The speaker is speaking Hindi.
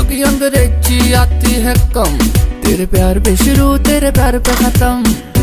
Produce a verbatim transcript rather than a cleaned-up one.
की अंग्रेजी आती है कम, तेरे प्यार पे शुरू तेरे प्यार पे खत्म।